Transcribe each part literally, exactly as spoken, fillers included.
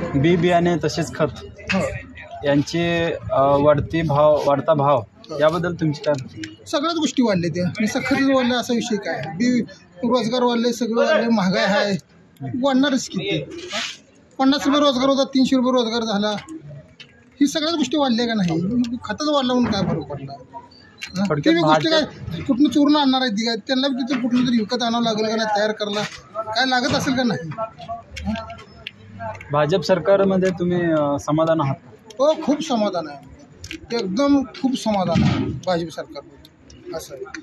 बी बियाणे तसेच खत हो यांचे अ, वाढती भाव वाढता भाव याबद्दल तुमची काय? सगळ्याच गोष्टी वाढल्या त्या नुसतं खरेदी वाढलं असा विषय काय आहे? बी रोजगार वाढले, सगळं वाढले, महागाई आहे, वाढणारच किती. पन्नास रुपये रोजगार होता, तीनशे रुपये रोजगार झाला. ही सगळ्याच गोष्टी वाढल्या का नाही? खतच वाढला म्हणून काय फरक पडला? ती बी गोष्टी काय कुठून चोरून आणणार आहे ती काय? त्यांना बी तिथे कुठून तरी विकत आणावं लागेल का नाही, तयार करायला काय लागत असेल का नाही? भाजप सरकारमध्ये तुम्ही अ, समाधान आहात? हो, खूप समाधान आहे, एकदम खूप समाधान आहे भाजप सरकारमध्ये. असं आहे.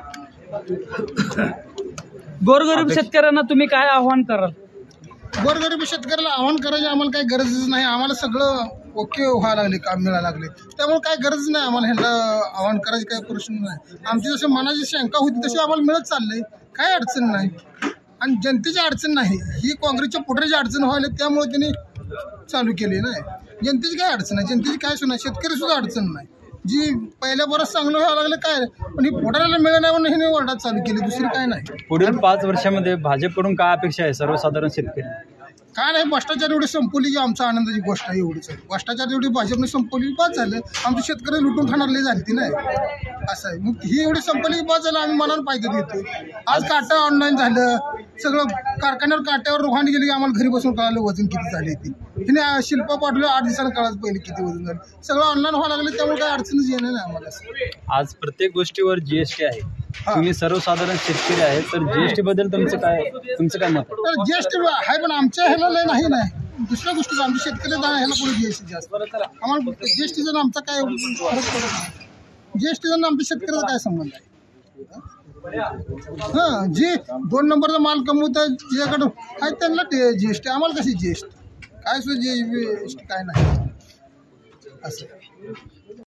गोरगरीब शेतकऱ्यांना तुम्ही काय आव्हान कराल? गोरगरीब शेतकऱ्याला आव्हान करायची आम्हाला काही गरजच नाही. आम्हाला सगळं ओके व्हायला लागले, काम मिळायला लागले, त्यामुळे काय गरज नाही आम्हाला ह्यांना आव्हान करायची, काही प्रश्न नाही. आमची जसं मनाची शंका होती तशी आम्हाला मिळत चाललंय, काय अडचण नाही. आणि जनतेची अडचण नाही, ही काँग्रेसच्या पोटाची अडचण व्हायला त्यामुळे त्यांनी चालू केली नाही. जनतेची काय अडचण आहे? जनतेची काय सुद्धा शेतकरी सुद्धा अडचण नाही. जी पहिल्या बरंच चांगलं व्हायला लागलं काय, पण ही पोटाला मिळत नाही म्हणून हिने ओरडा चालू केली, दुसरी काय नाही. पुढील पाच वर्षामध्ये भाजपकडून काय अपेक्षा आहे सर्वसाधारण शेतकरी? काय नाही, भ्रष्टाचार एवढी संपवली की आमच्या आनंदाची गोष्ट आहे. एवढीच आहे, भ्रष्टाचार एवढी भाजपने संपवली बाद झालं. आमचे शेतकरी लुटून खाणारले झाली ती नाही, असं आहे. मग ही एवढी संपवली की बाद झालं, आम्ही मनाला पाहिजे देतो. आज काटा ऑनलाईन झालं, सगळं कारखान्यावर काट्यावर रोहाणी गेली की आम्हाला घरी बसून कळालं वजन किती झाले ती. हिने शिल्पा पाठवलं, आठ दिवसाला कळायचं पहिले किती वजन झालं. सगळं ऑनलाईन व्हायला लागलं, त्यामुळे काही अडचणच येणार नाही आम्हाला. आज प्रत्येक गोष्टीवर जीएसटी आहे, तुम्ही सर्वसाधारण शेतकरी आहे, तर जीएसटी बद्दल तुमचं काय तुमचं काय मत? तर जीएसटी आहे, पण आमच्या ह्याला लय नाही नाही दुसऱ्या गोष्टीचं आमच्या शेतकरी ह्याला पुढे जीएसटी जास्त. आम्हाला जीएसटीचा आमचा काय फरक पडत नाही. जीएसटीचा आमच्या शेतकऱ्याचा काय संबंध आहे? हां, जे दोन नंबरचा माल कमवतात ज्याकडं आहे त्यांना जीएसटी, आम्हाला कशी जीएसटी? काय सुद्धा जीएसटी काय नाही असं.